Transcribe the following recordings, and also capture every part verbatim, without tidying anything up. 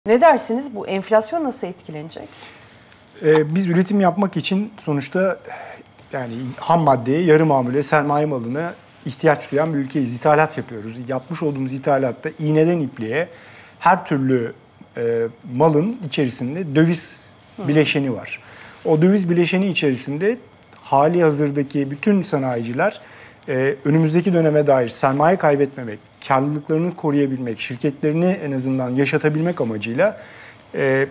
Ne dersiniz? Bu enflasyon nasıl etkilenecek? Ee, biz üretim yapmak için sonuçta yani ham maddeye, yarı mamule, sermaye malına ihtiyaç duyan bir ülkeyiz. İthalat yapıyoruz. Yapmış olduğumuz ithalatta iğneden ipliğe her türlü e, malın içerisinde döviz bileşeni var. O döviz bileşeni içerisinde hali hazırdaki bütün sanayiciler e, önümüzdeki döneme dair sermaye kaybetmemek, karlılıklarını koruyabilmek, şirketlerini en azından yaşatabilmek amacıyla e,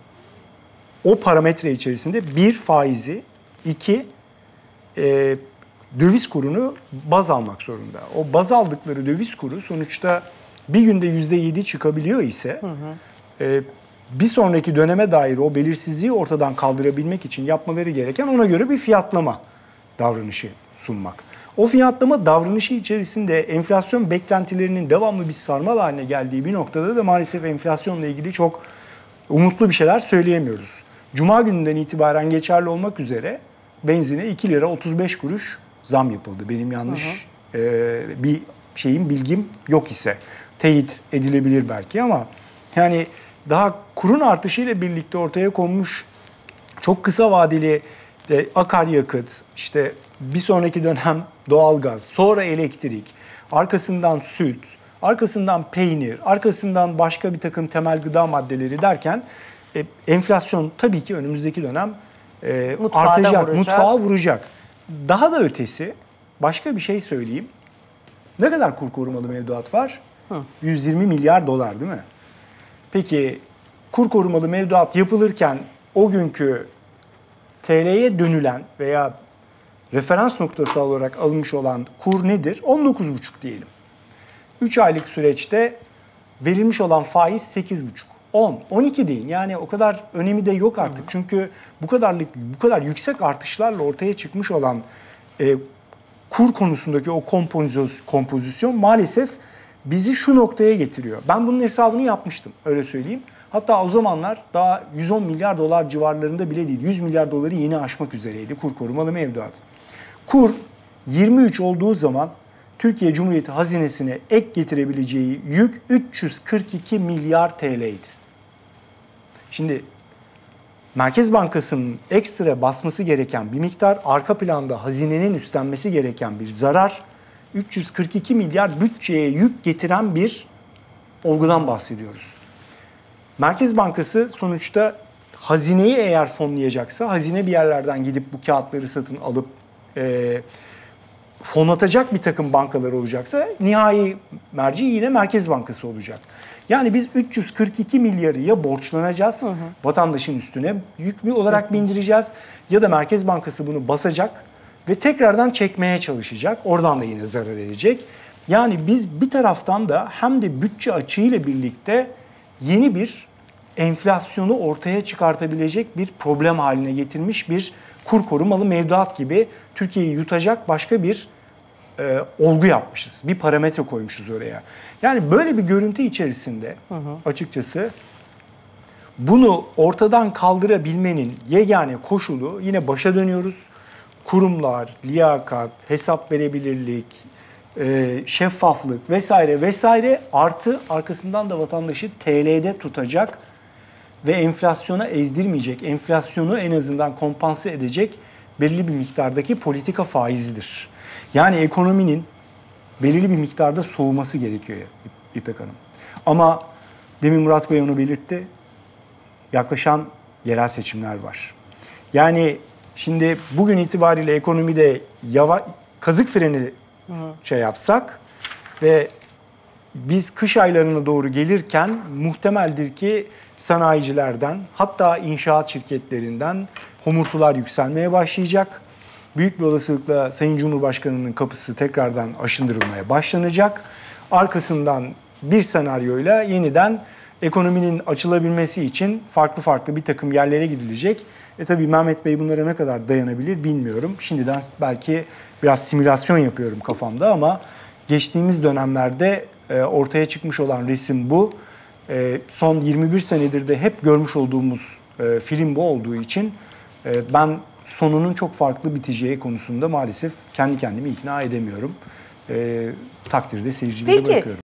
o parametre içerisinde bir faizi, iki e, döviz kurunu baz almak zorunda. O baz aldıkları döviz kuru sonuçta bir günde yüzde yedi çıkabiliyor ise hı hı. E, bir sonraki döneme dair o belirsizliği ortadan kaldırabilmek için yapmaları gereken ona göre bir fiyatlama davranışı sunmak. O fiyatlama davranışı içerisinde enflasyon beklentilerinin devamlı bir sarmal haline geldiği bir noktada da maalesef enflasyonla ilgili çok umutlu bir şeyler söyleyemiyoruz. Cuma gününden itibaren geçerli olmak üzere benzine iki lira otuz beş kuruş zam yapıldı. Benim yanlış hı hı. E, bir şeyim, bilgim yok ise teyit edilebilir belki ama yani daha kurun artışıyla birlikte ortaya konmuş çok kısa vadeli de akaryakıt, işte bir sonraki dönem doğalgaz, sonra elektrik, arkasından süt, arkasından peynir, arkasından başka bir takım temel gıda maddeleri derken e, enflasyon tabii ki önümüzdeki dönem e, artacak, vuracak. mutfağa vuracak. Daha da ötesi başka bir şey söyleyeyim. Ne kadar kur korumalı mevduat var? Hı. yüz yirmi milyar dolar değil mi? Peki kur korumalı mevduat yapılırken o günkü T L'ye dönülen veya referans noktası olarak alınmış olan kur nedir? on dokuz buçuk diyelim. üç aylık süreçte verilmiş olan faiz sekiz buçuk. on, on iki deyin. Yani o kadar önemi de yok artık. Çünkü bu kadarlık bu kadar yüksek artışlarla ortaya çıkmış olan e, kur konusundaki o kompozisyon, kompozisyon maalesef bizi şu noktaya getiriyor. Ben bunun hesabını yapmıştım, öyle söyleyeyim. Hatta o zamanlar daha yüz on milyar dolar civarlarında bile değil, yüz milyar doları yeni aşmak üzereydi kur korumalı mevduat. Kur yirmi üç olduğu zaman Türkiye Cumhuriyeti hazinesine ek getirebileceği yük üç yüz kırk iki milyar T L'ydi. Şimdi Merkez Bankası'nın ekstra basması gereken bir miktar, arka planda hazinenin üstlenmesi gereken bir zarar, üç yüz kırk iki milyar bütçeye yük getiren bir olgudan bahsediyoruz. Merkez Bankası sonuçta hazineyi eğer fonlayacaksa, hazine bir yerlerden gidip bu kağıtları satın alıp e, fonlatacak bir takım bankalar olacaksa nihai merci yine Merkez Bankası olacak. Yani biz üç yüz kırk iki milyarı ya borçlanacağız, hı hı. vatandaşın üstüne yük olarak hı hı. bindireceğiz ya da Merkez Bankası bunu basacak ve tekrardan çekmeye çalışacak. Oradan da yine zarar edecek. Yani biz bir taraftan da hem de bütçe açığıyla birlikte yeni bir enflasyonu ortaya çıkartabilecek bir problem haline getirmiş bir kur korumalı mevduat gibi Türkiye'yi yutacak başka bir e, olgu yapmışız. Bir parametre koymuşuz oraya. Yani böyle bir görüntü içerisinde hı hı. açıkçası bunu ortadan kaldırabilmenin yegane koşulu, yine başa dönüyoruz. Kurumlar, liyakat, hesap verebilirlik, e, şeffaflık vesaire vesaire artı arkasından da vatandaşı T L'de tutacak ve enflasyona ezdirmeyecek, enflasyonu en azından kompanse edecek belirli bir miktardaki politika faizidir. Yani ekonominin belirli bir miktarda soğuması gerekiyor İpek Hanım. Ama demin Murat Bey onu belirtti, yaklaşan yerel seçimler var. Yani şimdi bugün itibariyle ekonomide yava, kazık freni hı hı. şey yapsak ve biz kış aylarına doğru gelirken muhtemeldir ki sanayicilerden, hatta inşaat şirketlerinden homurtular yükselmeye başlayacak. Büyük bir olasılıkla Sayın Cumhurbaşkanı'nın kapısı tekrardan aşındırılmaya başlanacak. Arkasından bir senaryoyla yeniden ekonominin açılabilmesi için farklı farklı bir takım yerlere gidilecek. E tabii Mehmet Bey bunlara ne kadar dayanabilir bilmiyorum. Şimdiden belki biraz simülasyon yapıyorum kafamda ama geçtiğimiz dönemlerde ortaya çıkmış olan resim bu. Son yirmi bir senedir de hep görmüş olduğumuz film bu olduğu için ben sonunun çok farklı biteceği konusunda maalesef kendi kendimi ikna edemiyorum. Takdirde seyirciliğe bırakıyorum.